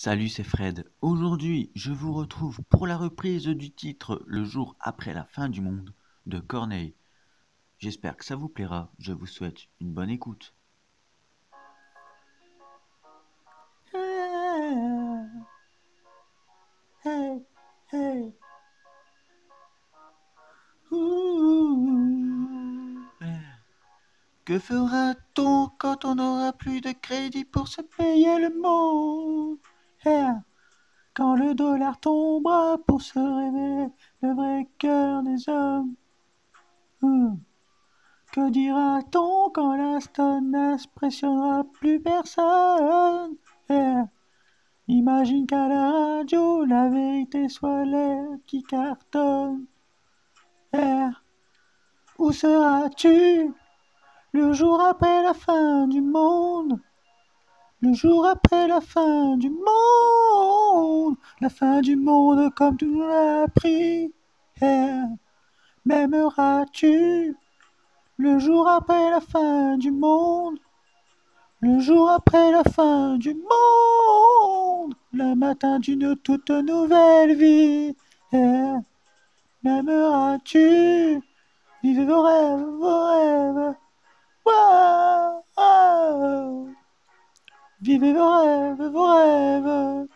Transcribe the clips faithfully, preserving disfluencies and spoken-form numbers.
Salut, c'est Fred. Aujourd'hui, je vous retrouve pour la reprise du titre Le jour après la fin du monde de Corneille. J'espère que ça vous plaira. Je vous souhaite une bonne écoute. Hey, hey. Ouh. Que fera-t-on quand on n'aura plus de crédit pour se payer le monde? Yeah. Quand le dollar tombera pour se révéler le vrai cœur des hommes. Ouh. Que dira-t-on quand la stone n'impressionnera plus personne? Yeah. Imagine qu'à la radio, la vérité soit l'air qui cartonne. Yeah. Où seras-tu le jour après la fin du monde? Le jour après la fin du monde, la fin du monde comme tu l'as appris. Yeah. M'aimeras-tu le jour après la fin du monde? Le jour après la fin du monde, le matin d'une toute nouvelle vie. Yeah. M'aimeras-tu vivre vos rêves, vos rêves? Wow, wow. Vivez vos rêves, vos rêves.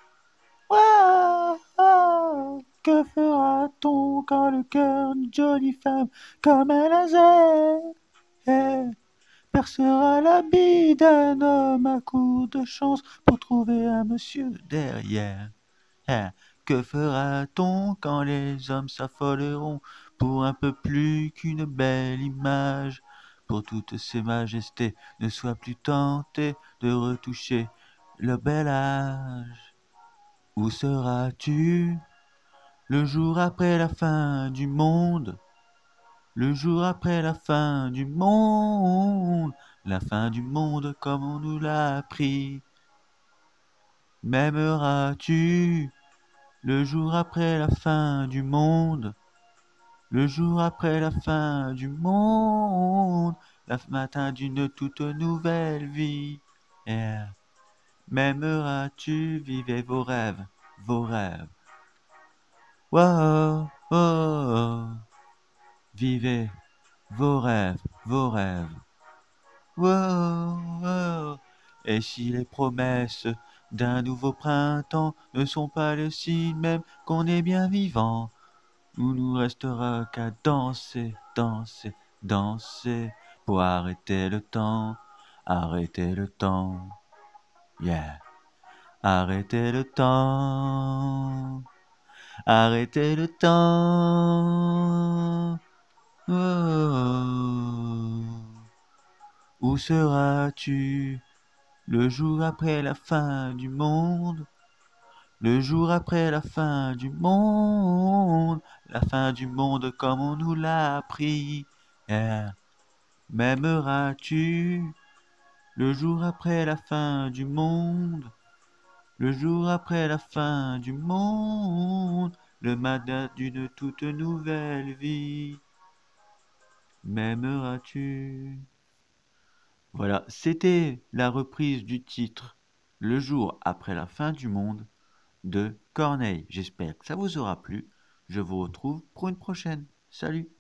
Wow, wow. Que fera-t-on quand le cœur d'une jolie femme comme un laser yeah, percera la bille d'un homme à coup de chance pour trouver un monsieur derrière? Yeah. Que fera-t-on quand les hommes s'affoleront pour un peu plus qu'une belle image? Pour toutes ces majestés, ne sois plus tenté de retoucher le bel âge. Où seras-tu le jour après la fin du monde? Le jour après la fin du monde, la fin du monde comme on nous l'a appris. M'aimeras-tu le jour après la fin du monde? Le jour après la fin du monde, le matin d'une toute nouvelle vie. Yeah. M'aimeras-tu vivre vos rêves, vos rêves? Wow, oh, oh. Vivez vos rêves, vos rêves. Wow, wow. Et si les promesses d'un nouveau printemps ne sont pas le signe même qu'on est bien vivant, où nous restera qu'à danser, danser, danser pour arrêter le temps, arrêter le temps. Yeah. Arrêter le temps, arrêter le temps. Oh. Où seras-tu le jour après la fin du monde? Le jour après la fin du monde, la fin du monde comme on nous l'a appris. Yeah. M'aimeras-tu le jour après la fin du monde? Le jour après la fin du monde, le matin d'une toute nouvelle vie. M'aimeras-tu? Voilà, c'était la reprise du titre Le jour après la fin du monde de Corneille. J'espère que ça vous aura plu. Je vous retrouve pour une prochaine. Salut!